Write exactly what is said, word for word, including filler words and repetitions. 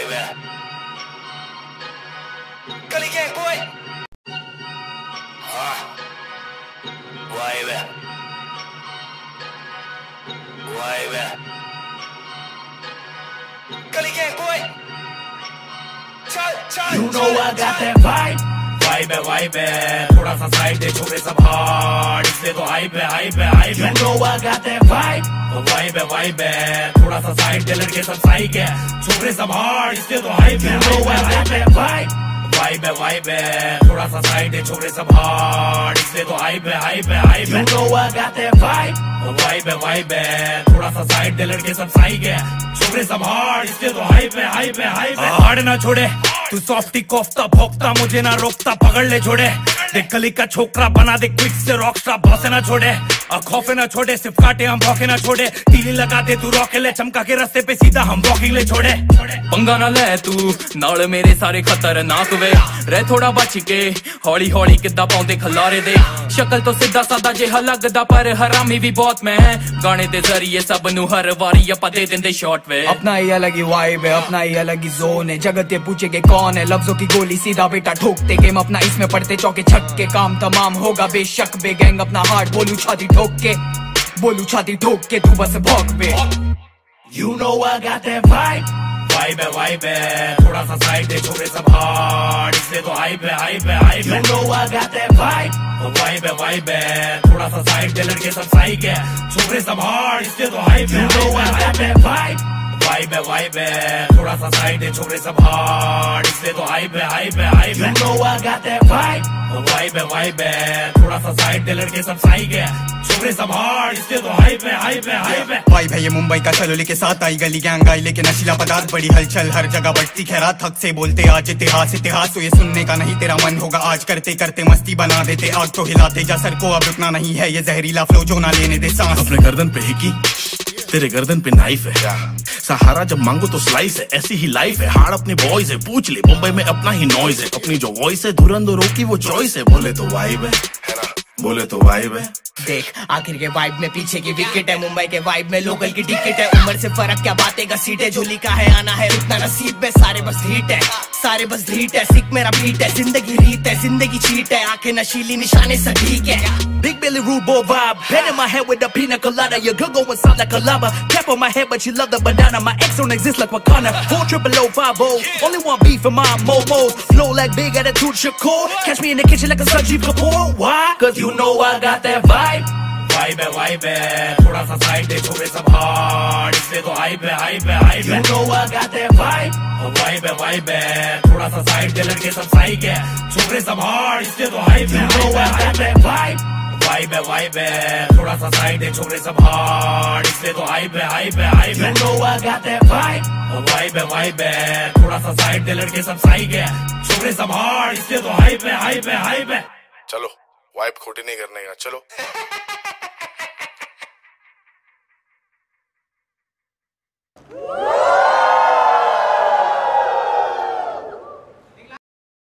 vibe. Gully gang boy. Ah, vibe. Vibe. Gully gang boy. Chal, chal, You know I got that vibe. Vibe है vibe है थोड़ा सा side दे छोरे सब hard इसलिए तो हाइप है हाइप है हाइप है You know I got that vibe. Vibe है वाइब है थोड़ा सा साइड दे लड़के सब साइक है छोरे सब हार्ड इसलिए तो हाइप है You know I got that vibe. Vibe है वाइब है थोड़ा सा साइड दे छोरे सब हार्ड इसलिए तो हाइप है हाइप है हाइप You है know I got that vibe. Vibe है वाइब है थोड़ा सा साइड दे लड़के सब साइक है छोरे सब हार्ड इसलिए तो हाइप है हाइप है हाइप है हार्ड ना छोड़े तू सॉफ्टी कोफ्ता भोगता मुझे ना रोकता पकड़ ले छोड़े देख गली का छोकरा बना दे क्विक से रॉक स्टार बॉसे ना छोड़े और खौफे ना छोड़े सिर्फ काटे हम भौके ना छोड़े तीली लगा दे तू रॉके ले चमका के रास्ते पे सीधा हम वॉकिंग ले छोड़े पंगा ना ले तू नाल मेरे सारे खतरनाक वे रह थोड़ा बच के हौली हौली किद्दां पाउंदे खलारे दे शक्ल तो सीधा सादा जिहा लगदा पर हरामी भी बहुत मैं गाने दे जरिए सब नु हर वारी अपा दे देंदे शॉट वे अपना ही अलग ही वाइब है अपना ही अलग ही जोन है जगत ये पूछे के कौन है लफ्जों की गोली सीधा बेटा ठोकते गेम अपना इसमें पड़ते चौके छक के काम तमाम होगा बेशक बे गैंग अपना हार्ट बोलू छाती ठोक के बोलू छाती ठोक के तू बस भौंक बे You know I got that vibe. Vibe है वाइब है थोड़ा सा साइड दे छोरे सब हार्ड इसलिए तो हाइप है हाइप है हाइप You है know I got that vibe. Vibe है वाइब है थोड़ा सा साइड दे लड़के सब साइक है छोरे सब हार्ड इसलिए तो हाइप है You know I hype got है that vibe. वाइब है वाइब है थोड़ा सा साइड दे छोरे सब हार्ड इसलिए तो हाइप है हाइप है हाइप You है know I got that vibe. Vibe है वाइब है थोड़ा सा साइड दे लड़के सब साइक है छोरे सब हार्ड इसलिए तो हाइप है हाइप है हाइप है वाइब है ये मुंबई का चलो लेके साथ आई गली गैंग आई लेके नशीला पदार्थ बड़ी हलचल हर जगह बढ़ती खैरात थक से बोलते आज इतिहास इतिहास तो ये सुनने का नहीं तेरा मन होगा आज करते करते मस्ती बना देते आग तो हिलाते जा सर को अब रुकना नहीं है ये जहरीला फ्लो जो ना लेने दे सांस अपने गर्दन पे हिकी तेरे गर्दन पे नाइफ है सहारा जब मांगो तो स्लाइस है ऐसी ही लाइफ है हार्ड अपने बॉयज है पूछ ले मुंबई में अपना ही नॉइज है अपनी जो वॉइस है धुरंधरों की वो चॉइस है बोले तो वाइब है है ना बोले तो वाइब है देख आखिर के वाइब में पीछे की विकेट है मुंबई के वाइब में लोकल की टिकट है उम्र से फर्क क्या बातें का सीट है झोली का है आना है रुकना नसीब में सारे बस हीट है सारे बस हीट है सिक मेरा बीट है जिंदगी रीत है जिंदगी चीट है आंखें नशीली निशाने सटीक है Big Billy rude boy vibe. Head in my head with the pina colada. Your girl going sound like a lava. Cap on my head, but she love the banana. My ex don't exist like Wakanda. Four triple O five O. Only one beef for my momos. Flow like big attitude Shakur. Catch me in the kitchen like a Sanjeev Kapoor. Why? Cause you know I got that vibe. Vibe है vibe है थोड़ा सा side दे छोरे सब hard इसलिए तो hype है hype है हाइप You है know I got that vibe. Vibe है वाइब है थोड़ा सा साइड दे लड़के सब साइक है छोरे सब हार्ड इसलिए तो हाइप है You know I hype got है that vibe. वाइब है वाइब है थोड़ा सा साइड दे छोरे सब हार्ड इसलिए तो हाइप है हाइप है हाइप You है know I got that vibe. Vibe है वाइब है थोड़ा सा साइड दे लड़के सब साइक है छोरे सब हार्ड इसलिए तो हाइप है हाइप है हाइप है चलो वाइब खोटी नहीं करने का चलो